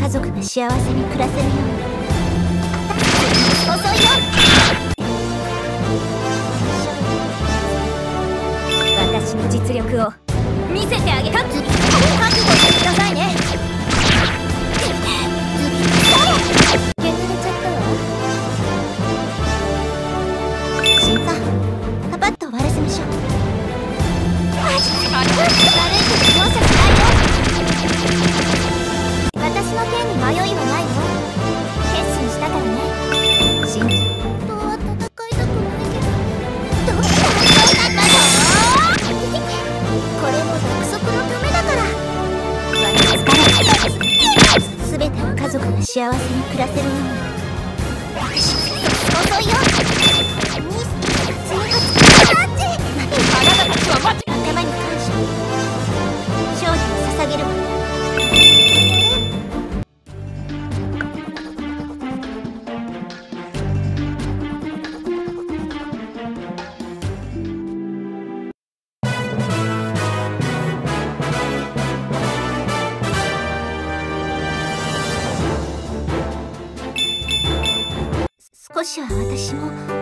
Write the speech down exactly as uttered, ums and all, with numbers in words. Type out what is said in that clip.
家族が幸せに暮らせるように。遅いよ。私の実力を見せてあげる。覚悟してくださいね。削れちゃったわ。審査パパッと終わらせましょう。悪いこと容赦しないよ。私の剣に迷いはないよ。決心したからね。審査本当は戦いたくないけど、どうして戦いたいんだよ。これも約束のためだから。私から全ての家族が幸せに暮らせるように。遅いよ。あなたたちは間違い。頭に感謝。勝利を捧げるわ。少しは私も